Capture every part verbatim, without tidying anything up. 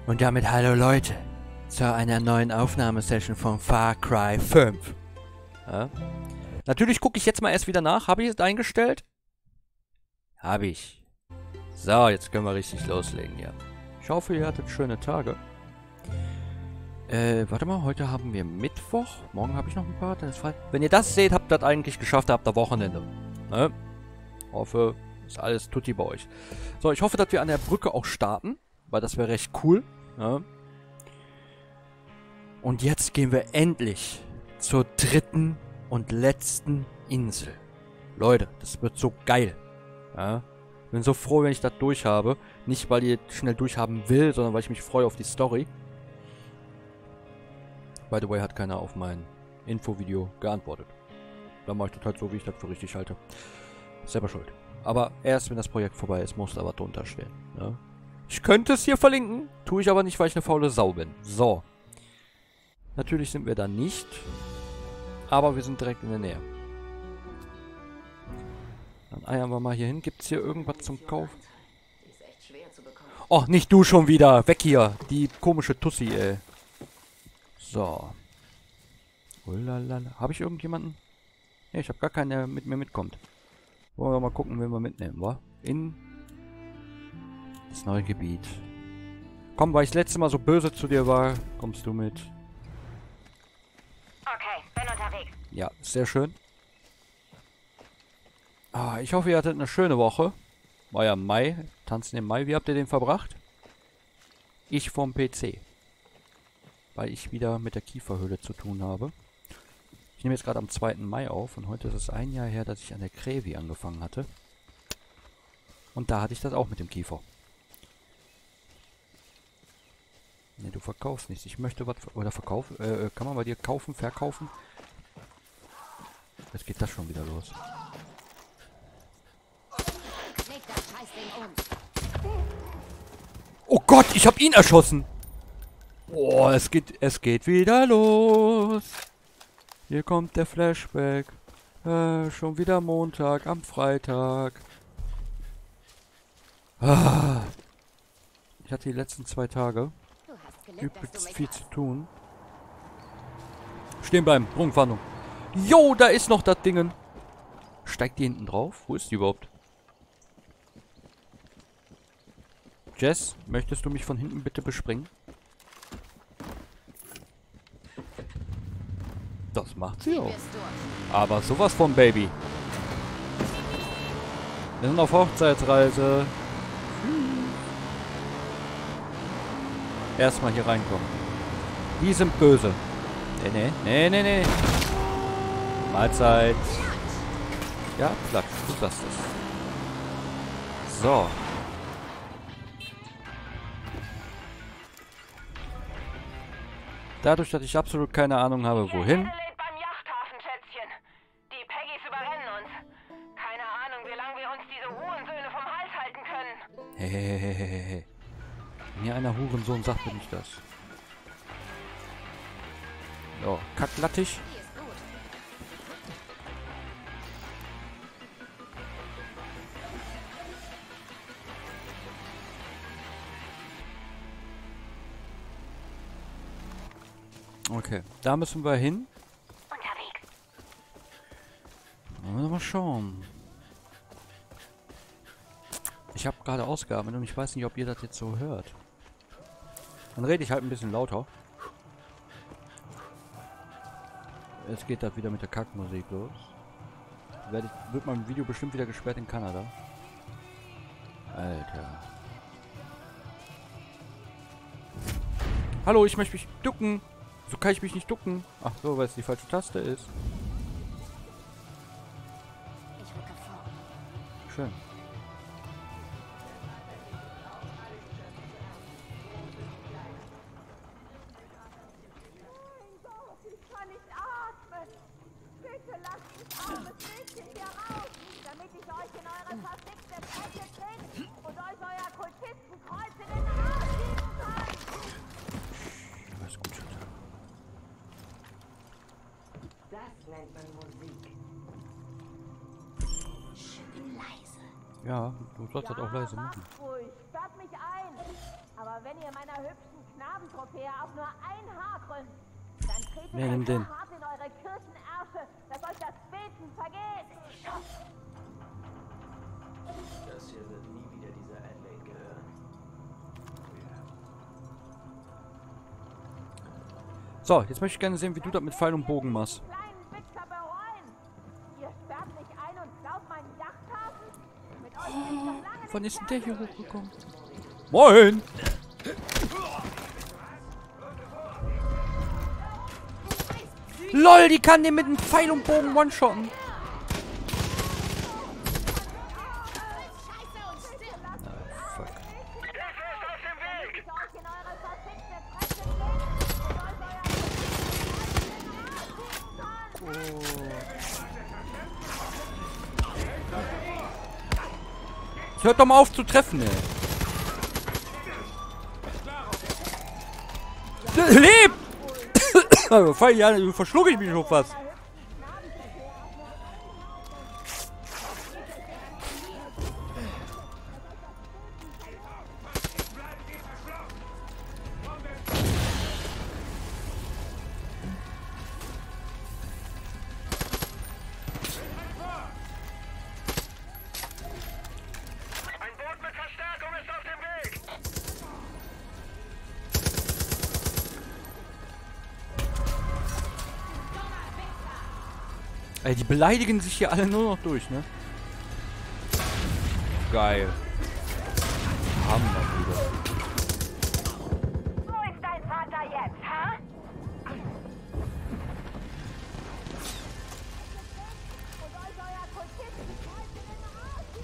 Und damit hallo Leute zu einer neuen Aufnahmesession von Far Cry fünf. Ja. Natürlich gucke ich jetzt mal erst wieder nach. Habe ich es eingestellt? Habe ich. So, jetzt können wir richtig loslegen hier. Ich hoffe, ihr hattet schöne Tage. Äh, warte mal, heute haben wir Mittwoch. Morgen habe ich noch ein paar, dann ist frei. Wenn ihr das seht, habt ihr das eigentlich geschafft, habt ihr Wochenende. Ne? Hoffe, ist alles tutti bei euch. So, ich hoffe, dass wir an der Brücke auch starten, weil das wäre recht cool. Ja. Und jetzt gehen wir endlich zur dritten und letzten Insel. Leute, das wird so geil. Ja. Bin so froh, wenn ich das durch habe. Nicht, weil ich schnell durchhaben will, sondern weil ich mich freue auf die Story. By the way, hat keiner auf mein Infovideo geantwortet. Dann mache ich das halt so, wie ich das für richtig halte. Selber schuld. Aber erst, wenn das Projekt vorbei ist, muss da was drunter stehen. Ja. Ich könnte es hier verlinken, tue ich aber nicht, weil ich eine faule Sau bin. So. Natürlich sind wir da nicht, aber wir sind direkt in der Nähe. Dann eiern wir mal hier hin. Gibt es hier irgendwas zum Kauf? Oh, nicht du schon wieder. Weg hier. Die komische Tussi, ey. So. Ulalala. Habe ich irgendjemanden? Ne, ich habe gar keinen, der mit mir mitkommt. Wollen wir mal gucken, wen wir mitnehmen, wa? In das neue Gebiet. Komm, weil ich das letzte Mal so böse zu dir war, kommst du mit. Okay, bin unterwegs. Ja, sehr schön. Ah, ich hoffe, ihr hattet eine schöne Woche. War ja Mai, Tanzen im Mai. Wie habt ihr den verbracht? Ich vom P C. Weil ich wieder mit der Kieferhöhle zu tun habe. Ich nehme jetzt gerade am zweiten Mai auf und heute ist es ein Jahr her, dass ich an der Krevi angefangen hatte. Und da hatte ich das auch mit dem Kiefer. Ne, du verkaufst nichts. Ich möchte was... Oder verkaufen? Äh, kann man bei dir kaufen, verkaufen? Jetzt geht das schon wieder los. Oh Gott, ich habe ihn erschossen! Oh, es geht, es geht wieder los. Hier kommt der Flashback. Äh, schon wieder Montag, am Freitag. Ah. Ich hatte die letzten zwei Tage übelst viel zu tun. Stehen bleiben, Sprungfahndung. Jo, da ist noch das Dingen. Steigt die hinten drauf? Wo ist die überhaupt? Jess, möchtest du mich von hinten bitte bespringen? Das macht sie auch. Aber sowas von Baby. Wir sind auf Hochzeitsreise. Erstmal hier reinkommen. Die sind böse. Nee, nee, nee, nee, nee. Mahlzeit. Ja, Platz. Du sagst es. So. Dadurch, dass ich absolut keine Ahnung habe, wohin. Hehehehe. Wenn hier einer Hurensohn sagt, bin ich das. So, kacklattig. Okay, da müssen wir hin. Unterwegs. Wollen wir mal schauen. Ich habe gerade Ausgaben und ich weiß nicht, ob ihr das jetzt so hört. Dann rede ich halt ein bisschen lauter. Jetzt geht das wieder mit der Kackmusik los. Werde ich, wird mein Video bestimmt wieder gesperrt in Kanada. Alter. Hallo, ich möchte mich ducken. So kann ich mich nicht ducken. Ach so, weil es die falsche Taste ist. Ich rücke vor. Schön. Das nennt man Musik. Schön leise. Ja, du sollst das auch leise machen. Ruhig, sperrt mich ein. Aber wenn ihr meiner hübschen Knabentrophäe auch nur ein Haar krümmt, dann tretet Nee, nimm euch den. so hart in eure Kirchenersche, dass euch das Beten vergeht. Das hier wird nie wieder dieser Adelaide gehören. So, jetzt möchte ich gerne sehen, wie du das mit Pfeil und Bogen machst. Kleinen Wichser bereuen. Ihr sperrt mich ein und klaut meinen Yachthafen? Mit euch bin ich noch lange Wann nicht ist denn der hier fertig. hochgekommen? Moin! LOL, die kann den mit einem Pfeil und Bogen one-shotten. Fuck. Ich euch in eure verfickte Fresse legen und euch euer Jetzt hört doch mal auf zu treffen, ey. Lebt! Pfeil, ja, verschlug ich mich schon fast. Ein Boot mit Verstärkung ist auf dem Weg! Ey, die beleidigen sich hier alle nur noch durch, ne? Geil. Hammer wieder. Wo ist dein Vater jetzt, ha? Und euch euer Kultisten heute in den Arsch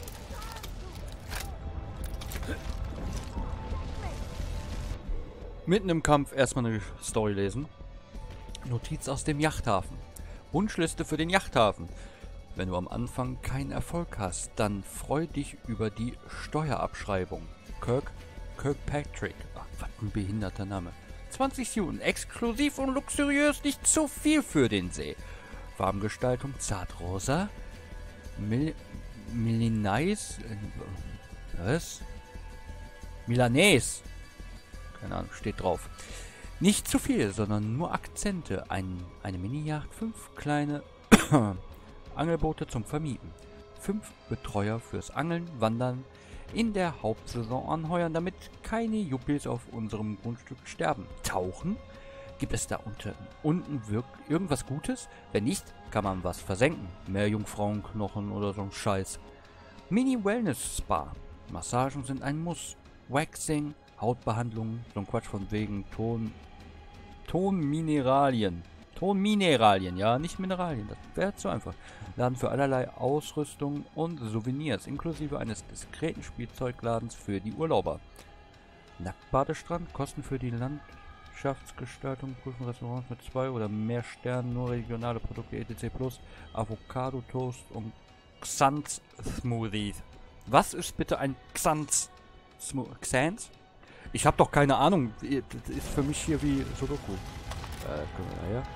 schießen. Mitten im Kampf erstmal eine Story lesen. Notiz aus dem Yachthafen. Wunschliste für den Yachthafen. Wenn du am Anfang keinen Erfolg hast, dann freu dich über die Steuerabschreibung. Kirk Kirkpatrick. Ach, was ein behinderter Name. zwanzig Sekunden. Exklusiv und luxuriös, nicht zu viel für den See. Farbengestaltung zartrosa. Mil Milanese. Was? Milanese. Keine Ahnung, steht drauf. Nicht zu viel, sondern nur Akzente. Ein, eine Mini-Yacht, fünf kleine Angelboote zum Vermieten. Fünf Betreuer fürs Angeln, Wandern in der Hauptsaison anheuern, damit keine Yuppies auf unserem Grundstück sterben. Tauchen? Gibt es da unter, unten wirklich irgendwas Gutes? Wenn nicht, kann man was versenken. Mehr Jungfrauenknochen oder so ein Scheiß. Mini-Wellness-Spa. Massagen sind ein Muss. Waxing, Hautbehandlungen, so ein Quatsch von wegen Ton... Tonmineralien. Tonmineralien, ja, nicht Mineralien. Das wäre zu einfach. Laden für allerlei Ausrüstung und Souvenirs, inklusive eines diskreten Spielzeugladens für die Urlauber. Nacktbadestrand, Kosten für die Landschaftsgestaltung, prüfen Restaurants mit zwei oder mehr Sternen, nur regionale Produkte, et cetera plus, Avocado Toast und Xanth Smoothies. Was ist bitte ein Xanth Smoothie? Xanth? Ich habe doch keine Ahnung. Das ist für mich hier wie Sudoku. Äh, können wir daher?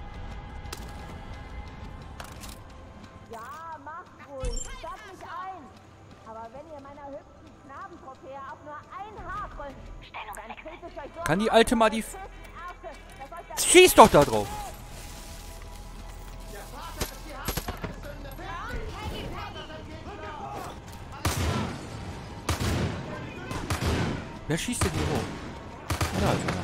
Ja, macht ruhig. Sperrt mich ein. Aber wenn ihr meiner hübschen Knabentrophäe auch nur ein Haar krümmt, dann quält es euch so Kann die hart Alte in mal eure die... Kirchenersche, dass euch das Schieß doch da drauf! Wer schießt denn hier hoch? Ah, da ist einer.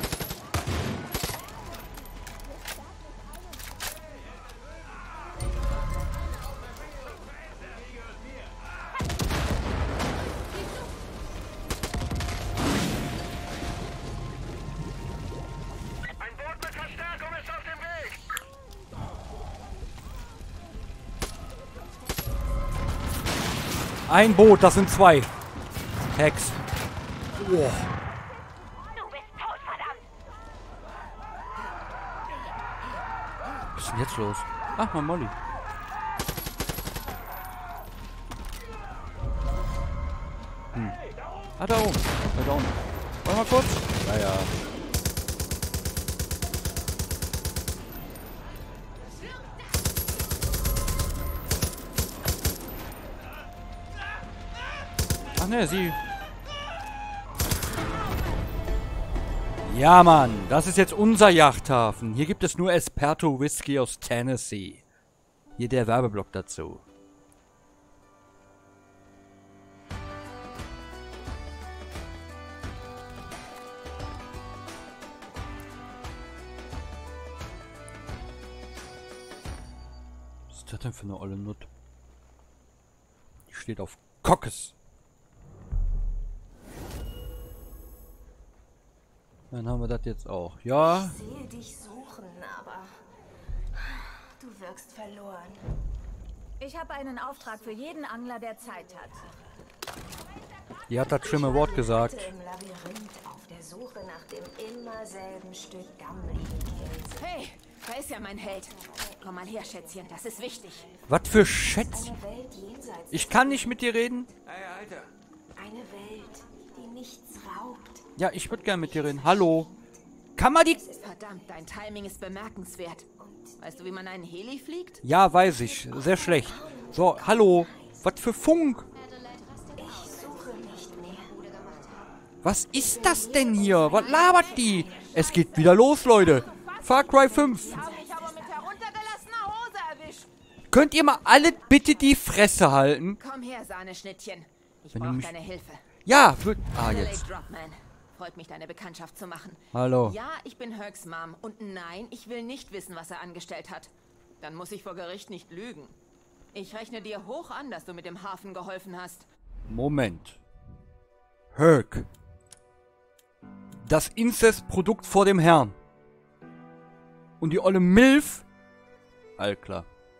Ein Boot mit Verstärkung ist auf dem Weg! Ein Boot, das sind zwei. Hex. Oh. Du bist tot, verdammt! Was ist denn jetzt los? Ach, mal Molly. Hm. Ah, da oben. Da, da oben. Wollen wir mal kurz? Ja, ja. Ach ne, sie... Ja, Mann, das ist jetzt unser Yachthafen. Hier gibt es nur Esperto Whisky aus Tennessee. Hier der Werbeblock dazu. Was ist das denn für eine olle Nut? Die steht auf Kockes. Dann haben wir das jetzt auch. Ja. Ich sehe dich suchen, aber du wirkst verloren. Ich habe einen Auftrag für jeden Angler, der Zeit hat. Die hat das schlimme Wort gesagt. Im Labyrinth auf der Suche nach dem immer selben Stück Gammelkäse. Hey, da ist ja mein Held. Komm mal her, Schätzchen, das ist wichtig. Was für Schätz? Eine Welt jenseits. Ich kann nicht mit dir reden. Hey, Alter. Eine Welt, die nichts raubt. Ja, ich würde gerne mit dir reden. Hallo. Kann man die... Verdammt, dein Timing ist bemerkenswert. Weißt du, wie man einen Heli fliegt? Ja, weiß ich. Sehr schlecht. So, hallo. Was für Funk? Ich suche nicht mehr. Was ist das denn hier? Was labert die? Es geht wieder los, Leute. Far Cry fünf. Hab mich aber mit heruntergelassener Hose erwischt. Könnt ihr mal alle bitte die Fresse halten? Komm her, Sahneschnittchen. Ich Wenn du brauche mich- deine Hilfe. Ja, wird... Ah, Lake jetzt. Dropman. Freut mich, deine Bekanntschaft zu machen. Hallo. Ja, ich bin Hercs Mom. Und nein, ich will nicht wissen, was er angestellt hat. Dann muss ich vor Gericht nicht lügen. Ich rechne dir hoch an, dass du mit dem Hafen geholfen hast. Moment. Herc. Das Inzestprodukt vor dem Herrn. Und die olle Milf. All klar.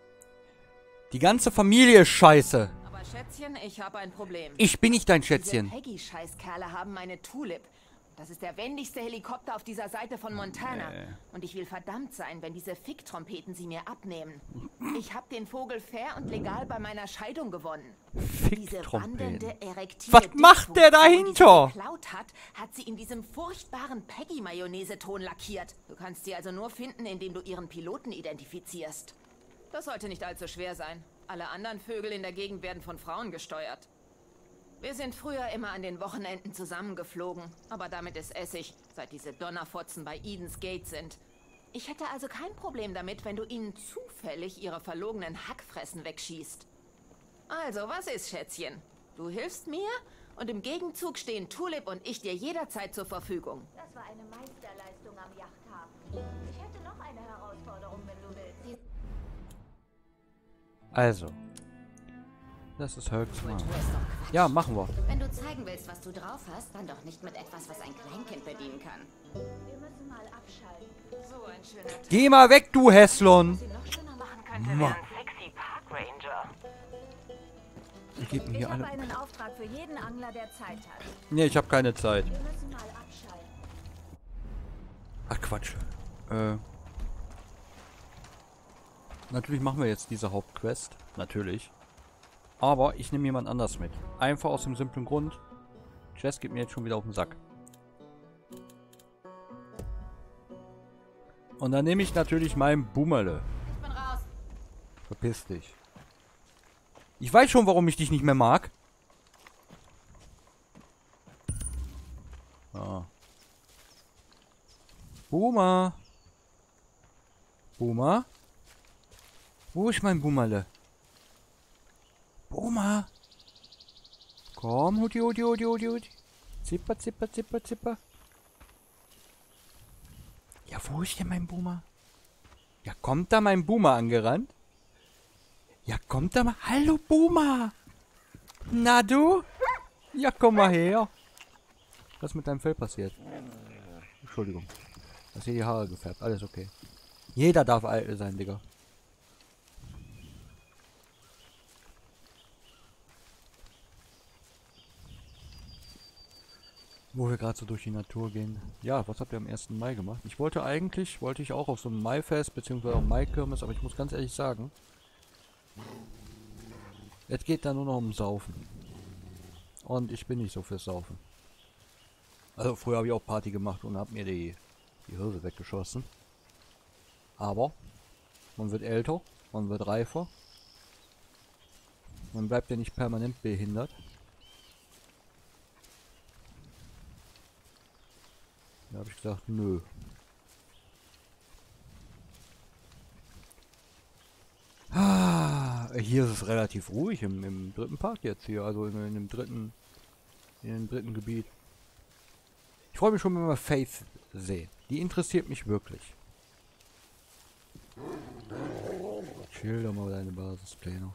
Die ganze Familie ist scheiße. Aber Schätzchen, ich habe ein Problem. Ich bin nicht dein Diese Schätzchen. Peggy-Scheißkerle haben meine Tulip. Das ist der wendigste Helikopter auf dieser Seite von Montana. Und ich will verdammt sein, wenn diese Fick-Trompeten sie mir abnehmen. Ich habe den Vogel fair und legal bei meiner Scheidung gewonnen. Diese wandelnde, Fick-Trompeten. erektive Was macht der Dickfunktion, die sie dahinter? geklaut hat, hat sie in diesem furchtbaren Peggy-Mayonnaise-Ton lackiert. Du kannst sie also nur finden, indem du ihren Piloten identifizierst. Das sollte nicht allzu schwer sein. Alle anderen Vögel in der Gegend werden von Frauen gesteuert. Wir sind früher immer an den Wochenenden zusammengeflogen, aber damit ist Essig, seit diese Donnerfotzen bei Eden's Gate sind. Ich hätte also kein Problem damit, wenn du ihnen zufällig ihre verlogenen Hackfressen wegschießt. Also, was ist, Schätzchen? Du hilfst mir und im Gegenzug stehen Tulip und ich dir jederzeit zur Verfügung. Das war eine Meisterleistung am Yachthafen. Ich hätte noch eine Herausforderung, wenn du willst. Also. Das ist Herc's Mom. Kultur ist doch Quatsch. Ja, machen wir. Wenn du zeigen willst, was du drauf hast, dann doch nicht mit etwas, was ein Kleinkind bedienen kann. Wir müssen mal abschalten. So ein schöner Tag. Geh mal weg, du Hässlon. Sie noch schöner machen könnte, Ma. wäre ein sexy Park Ranger. Ihr gebt mir Ich hier habe alle... einen Auftrag für jeden Angler, der Zeit hat. Nee, ich habe keine Zeit. Wir müssen mal abschalten. Ach, Quatsch. Äh... Natürlich machen wir jetzt diese Hauptquest. Natürlich. Aber ich nehme jemand anders mit. Einfach aus dem simplen Grund. Jess geht mir jetzt schon wieder auf den Sack. Und dann nehme ich natürlich meinen Bummerle. Ich bin raus. Verpiss dich. Ich weiß schon, warum ich dich nicht mehr mag. Ah. Boomer. Boomer? Wo ist mein Bummerle? Boomer. Komm, Huti, Huti, Huti, Huti, Huti. Zipper, zipper, zipper, zipper. Ja, wo ist denn mein Boomer? Ja, kommt da mein Boomer angerannt? Ja, kommt da mal. Hallo, Boomer. Na du? Ja, komm mal her. Was ist mit deinem Fell passiert? Entschuldigung. Du hast hier die Haare gefärbt. Alles okay. Jeder darf alt sein, Digga. Wo wir gerade so durch die Natur gehen. Ja, was habt ihr am ersten Mai gemacht? Ich wollte eigentlich, wollte ich auch auf so ein Maifest, beziehungsweise auf Maikirmes, aber ich muss ganz ehrlich sagen, es geht da nur noch um Saufen. Und ich bin nicht so fürs Saufen. Also früher habe ich auch Party gemacht und habe mir die, die Hirse weggeschossen. Aber man wird älter, man wird reifer. Man bleibt ja nicht permanent behindert. Da habe ich gesagt, nö. Ah, hier ist es relativ ruhig im, im dritten Part jetzt hier, also in, in dem dritten, in dem dritten Gebiet. Ich freue mich schon, wenn wir Faith sehen. Die interessiert mich wirklich. Chill doch mal deine Basispläne.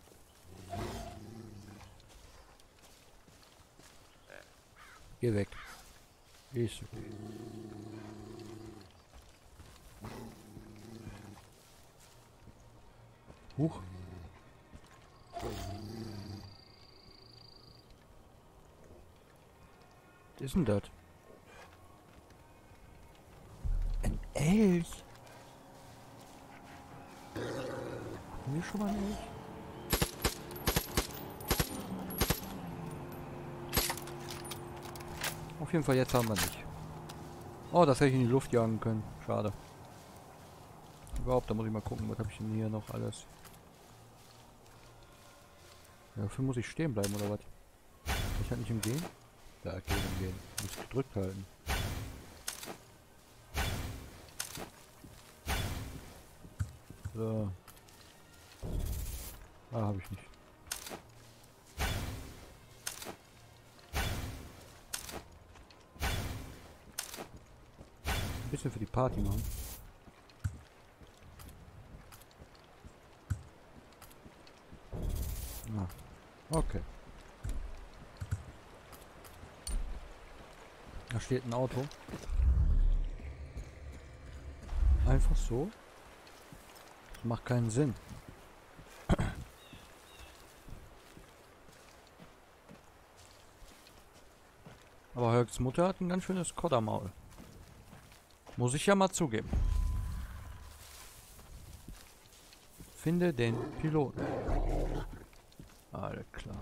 Geh weg. Ich. Huch. Was ist denn das? Ein Elch? Haben wir schon mal einen Elch? Auf jeden Fall jetzt haben wir nicht. Oh, das hätte ich in die Luft jagen können. Schade. Überhaupt, da muss ich mal gucken, was habe ich denn hier noch alles. Ja, dafür muss ich stehen bleiben, oder was? Ich halt nicht im Gehen? Da, okay, im Gehen. Muss ich gedrückt halten. So. Ah, habe ich nicht. Ein bisschen für die Party machen. Ah, okay. Da steht ein Auto. Einfach so. Das macht keinen Sinn. Aber Hölks Mutter hat ein ganz schönes Koddermaul. Muss ich ja mal zugeben. Finde den Piloten. Alles klar.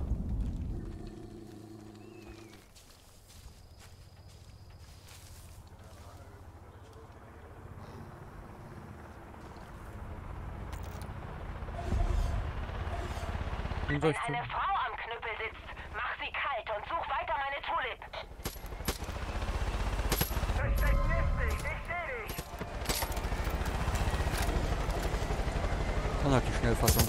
Wen soll Wenn ich tun? eine Frau am Knüppel sitzt, mach sie kalt und such weiter meine Tulip. Versteck dich nicht, ich seh dich. Dann halt die Schnellfassung.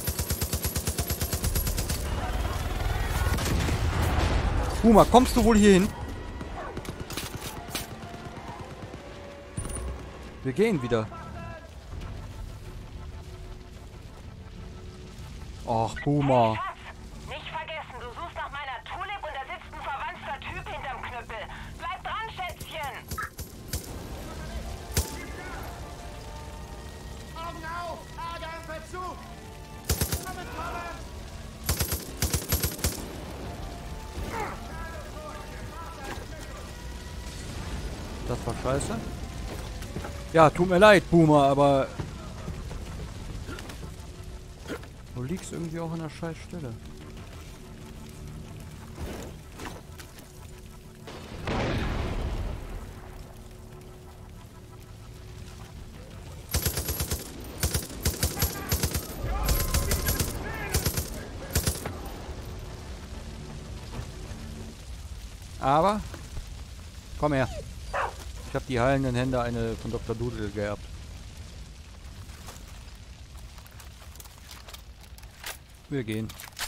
Puma, kommst du wohl hier hin? Wir gehen wieder. Ach, Puma. Schatz, nicht vergessen, du suchst nach meiner Tulip und da sitzt ein verwandter Typ hinterm Knüppel. Bleib dran, Schätzchen. Augen auf, Ader im Verzug. Damit kommen. Das war scheiße. Ja, tut mir leid, Boomer, aber du liegst irgendwie auch an der scheiß Stelle. Aber komm her. Ich habe die heilenden Hände eine von Doktor Doodle geerbt. Wir gehen.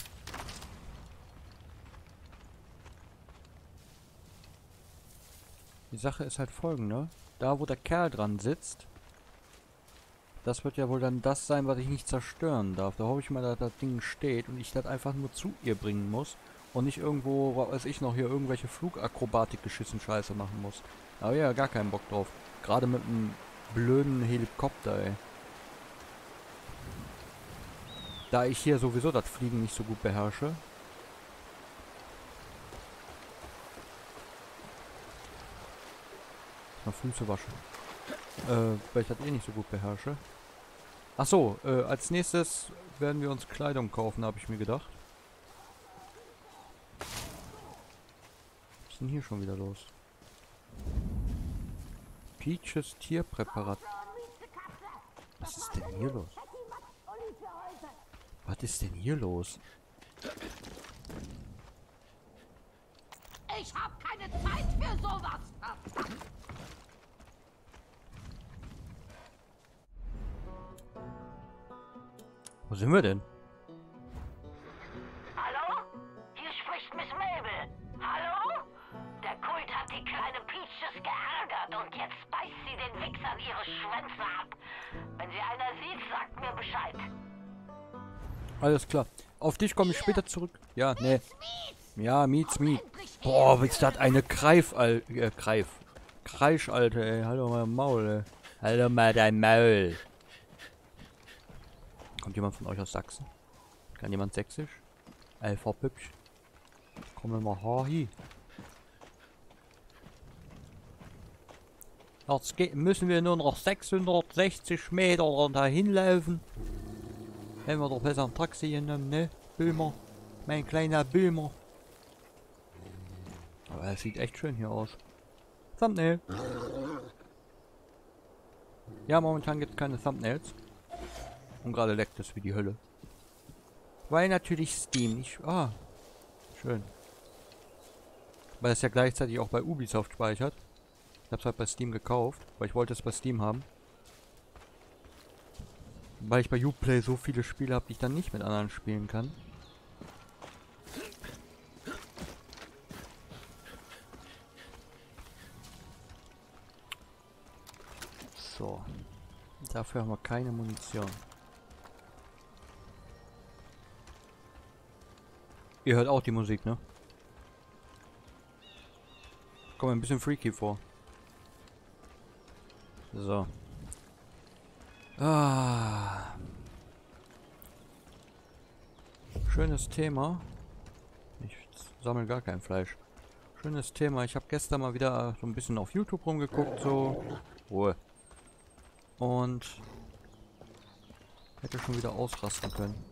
Die Sache ist halt folgende. Da, wo der Kerl dran sitzt, das wird ja wohl dann das sein, was ich nicht zerstören darf. Da hoffe ich mal, dass das Ding steht und ich das einfach nur zu ihr bringen muss. Und nicht irgendwo, was weiß ich noch, hier irgendwelche Flugakrobatik-Geschissen Scheiße machen muss. Da habe ich ja gar keinen Bock drauf. Gerade mit einem blöden Helikopter, ey. Da ich hier sowieso das Fliegen nicht so gut beherrsche. Mal Füße waschen. Äh, weil ich das eh nicht so gut beherrsche. Ach so, äh, als nächstes werden wir uns Kleidung kaufen, habe ich mir gedacht. Was ist denn hier schon wieder los? Peaches Tierpräparat. Was ist denn hier los? Was ist denn hier los? Ich hab keine Zeit für sowas. Wo sind wir denn? Hallo? Hier spricht Miss Mabel. Hallo? Der Kult hat die kleine Peaches geärgert und jetzt beißt sie den Wichsern ihre Schwänze ab. Wenn sie einer sieht, sagt mir Bescheid. Alles klar. Auf dich komme ich später zurück. Ja, nee. Ja, Mietz, Miet. Boah, ist das eine Greif, Al äh, Greif. Kreisch, Alter, ey. Hallo mal Maul, ey. Hallo mal dein Maul. Kommt jemand von euch aus Sachsen? Kann jemand Sächsisch? Alpha Püppsch. Kommen wir mal hier. Jetzt geht, müssen wir nur noch sechshundertsechzig Meter dahin laufen. Hätten wir doch besser ein Taxi genommen, ne? Böhmer. Mein kleiner Böhmer. Aber es sieht echt schön hier aus. Thumbnail. Ja, momentan gibt es keine Thumbnails. Und gerade leckt es wie die Hölle. Weil natürlich Steam nicht... Ah, schön. Weil es ja gleichzeitig auch bei Ubisoft speichert. Ich habe es halt bei Steam gekauft, weil ich wollte es bei Steam haben. Weil ich bei Uplay so viele Spiele habe, die ich dann nicht mit anderen spielen kann. So. Dafür haben wir keine Munition. Ihr hört auch die Musik, ne? Kommt mir ein bisschen freaky vor. So. Ah. Schönes Thema. Ich sammle gar kein Fleisch. Schönes Thema. Ich habe gestern mal wieder so ein bisschen auf YouTube rumgeguckt, so. Ruhe. Und hätte schon wieder ausrasten können.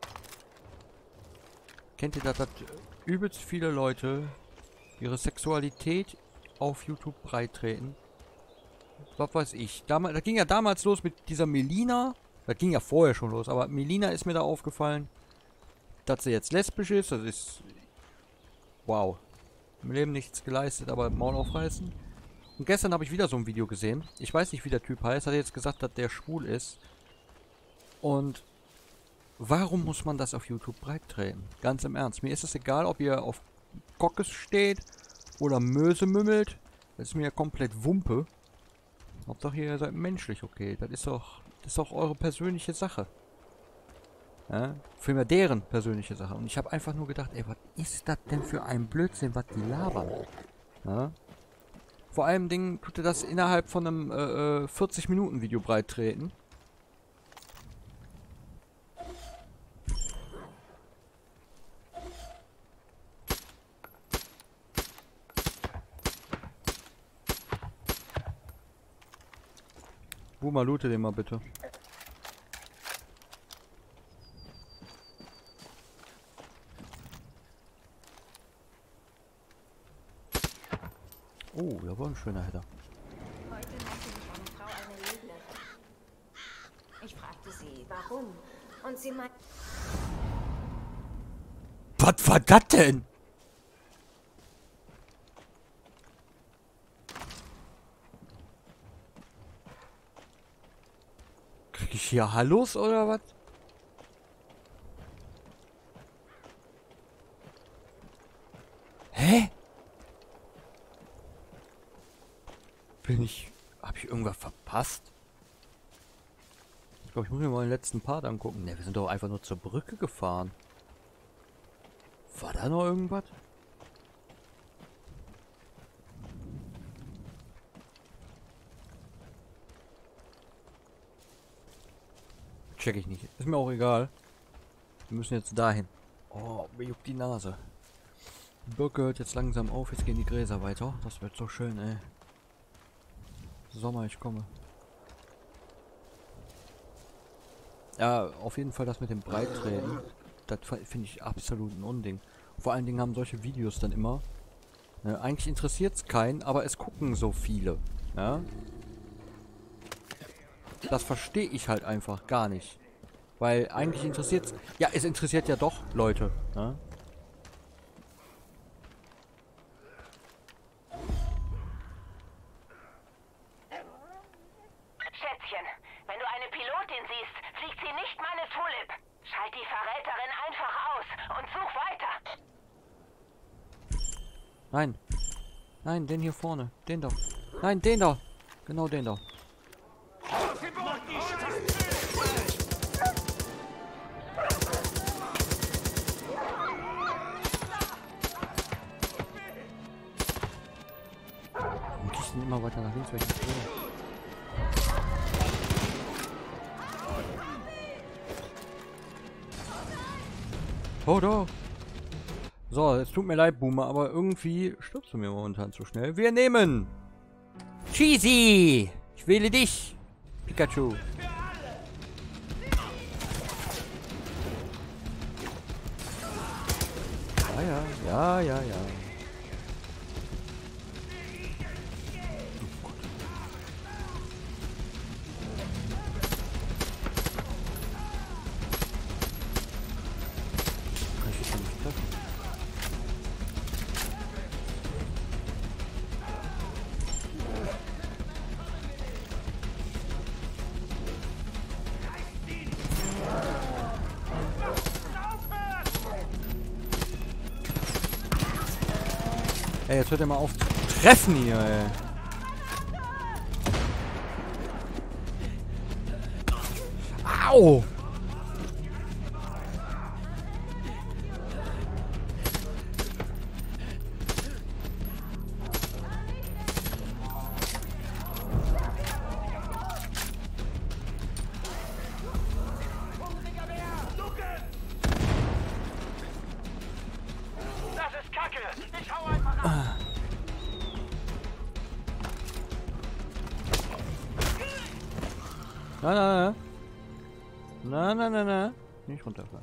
Kennt ihr das, dass übelst viele Leute ihre Sexualität auf YouTube breittreten? Was weiß ich. Damals, das ging ja damals los mit dieser Melina. Das ging ja vorher schon los, aber Melina ist mir da aufgefallen, dass sie jetzt lesbisch ist. Das ist... Wow. Im Leben nichts geleistet, aber Maul aufreißen. Und gestern habe ich wieder so ein Video gesehen. Ich weiß nicht, wie der Typ heißt. Hat jetzt gesagt, dass der schwul ist. Und warum muss man das auf YouTube breittreten? Ganz im Ernst. Mir ist es egal, ob ihr auf Kockes steht oder Möse mümmelt. Das ist mir ja komplett Wumpe. Hauptsache ihr seid menschlich, okay. Das ist doch, das ist doch eure persönliche Sache. Ja? Vielmehr deren persönliche Sache. Und ich habe einfach nur gedacht, ey, was ist das denn für ein Blödsinn, was die labern? Ja? Vor allem Dingen tut er das innerhalb von einem äh, vierzig Minuten Video breittreten. Boomer, loote den mal bitte. Oh, da war ein schöner Header. Heute nannte mich eine Frau eine Lügnerin. Ich fragte sie, warum? Und sie meinte... Was war das denn? Krieg ich hier Hallos oder was? Hä? Bin ich... Hab ich irgendwas verpasst? Ich glaube, ich muss mir mal den letzten Part angucken. Ne, wir sind doch einfach nur zur Brücke gefahren. War da noch irgendwas? Check ich nicht. Ist mir auch egal. Wir müssen jetzt dahin. Oh, mir juckt die Nase. Die Birke hört jetzt langsam auf. Jetzt gehen die Gräser weiter. Das wird so schön, ey. Sommer, ich komme. Ja, auf jeden Fall das mit dem Breittreten. Das finde ich absolut ein Unding. Vor allen Dingen haben solche Videos dann immer... Ne, eigentlich interessiert es keinen, aber es gucken so viele. Ja? Das verstehe ich halt einfach gar nicht. Weil eigentlich interessiert es... Ja, es interessiert ja doch Leute. Ja? Schätzchen, wenn du eine Pilotin siehst, fliegt sie nicht meine Tulip. Schalt die Verräterin einfach aus und such weiter. Nein. Nein, den hier vorne. Den da. Nein, den da. Genau den da. Warum gehst du denn immer weiter nach links, weil ich nicht will? Oh, doch. So, es tut mir leid, Boomer, aber irgendwie stirbst du mir momentan zu schnell. Wir nehmen Cheesy. Ich wähle dich, Pikachu. Ja, ja, ja, ja, ja. Kann ich das nicht treffen? Ey, jetzt hört er mal auf zu treffen hier, ey. Au! Das ist Kacke! Ich hau einfach ab! Na, na, na. Na, na, na, na. Nicht runterfallen.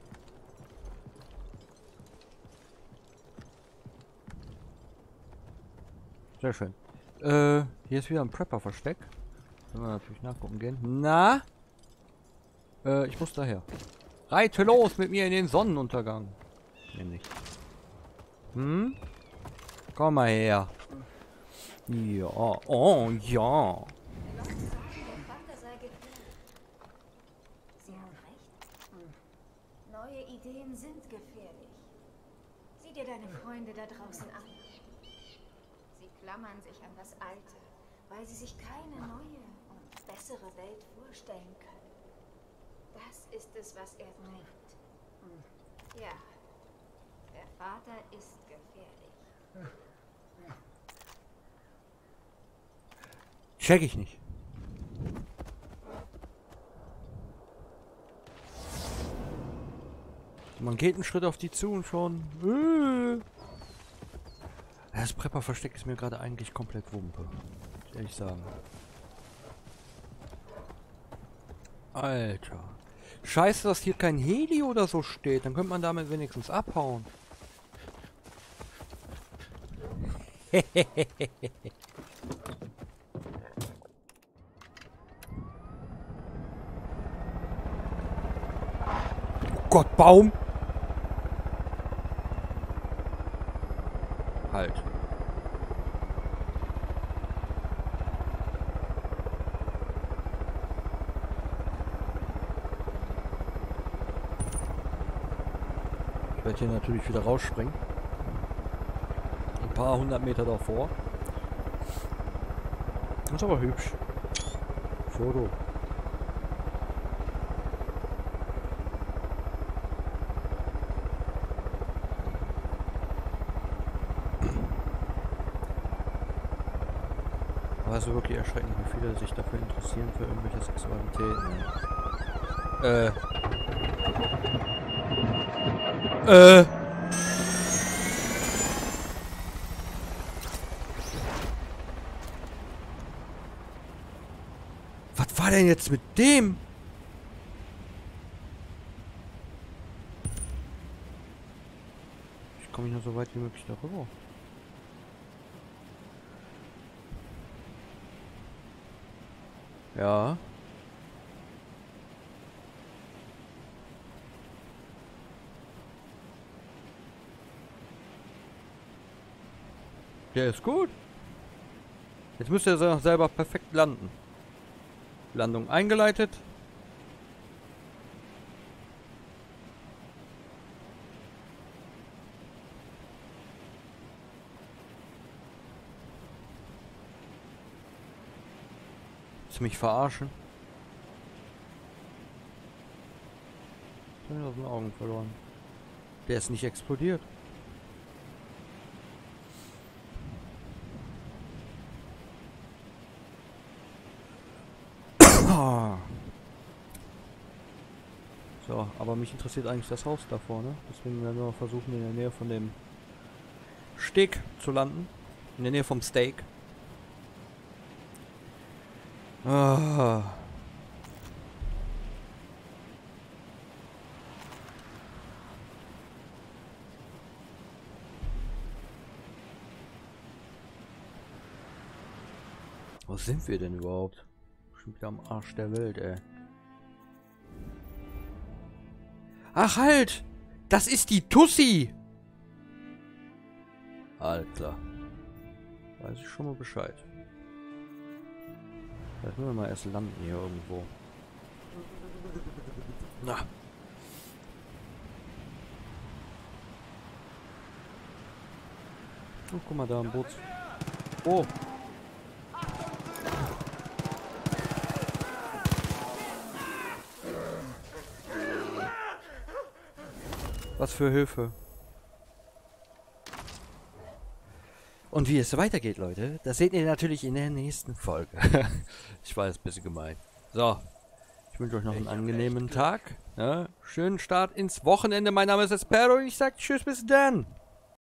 Sehr schön. Äh, hier ist wieder ein Prepper-Versteck. Können wir natürlich nachgucken gehen. Na? Äh, ich muss daher. Reite los mit mir in den Sonnenuntergang. Nee, nicht. Hm? Komm mal her. Ja, oh, ja. Sie haben recht. Hm. Neue Ideen sind gefährlich. Sieh dir deine Freunde da draußen an. Sie klammern sich an das Alte, weil sie sich keine neue und bessere Welt vorstellen können. Das ist es, was er bringt. Hm. Ja, der Vater ist gefährlich. Check ich nicht. Man geht einen Schritt auf die zu und schon. Äh. Das Prepper-Versteck ist mir gerade eigentlich komplett Wumpe. Muss ich ehrlich sagen. Alter. Scheiße, dass hier kein Heli oder so steht. Dann könnte man damit wenigstens abhauen. Oh Gott, Baum! Halt. Ich werde hier natürlich wieder rausspringen. Ein paar hundert Meter davor. Das ist aber hübsch. Foto. Aber es ist wirklich erschreckend, wie viele sich dafür interessieren, für irgendwelche Sexualitäten. Äh. Äh. Was war denn jetzt mit dem? Ich komme nur so weit wie möglich darüber. Ja. Der ist gut. Jetzt müsste er selber perfekt landen. Landung eingeleitet. Willst du mich verarschen? Ich hab ihn aus den Augen verloren. Der ist nicht explodiert. So, aber mich interessiert eigentlich das Haus da vorne. Deswegen werden wir versuchen, in der Nähe von dem Steak zu landen. In der Nähe vom Steak. Ah. Wo sind wir denn überhaupt? Schon wieder am Arsch der Welt, ey. Ach halt! Das ist die Tussi! Alles klar. Weiß ich schon mal Bescheid. Vielleicht müssen wir mal erst landen hier irgendwo. Na. Oh, guck mal da am Boot. Oh! Was für Hilfe. Und wie es weitergeht, Leute, das seht ihr natürlich in der nächsten Folge. Ich weiß, ein bisschen gemein. So. Ich wünsche euch noch einen angenehmen Tag. Ja, schönen Start ins Wochenende. Mein Name ist Espero und ich sage tschüss, bis dann.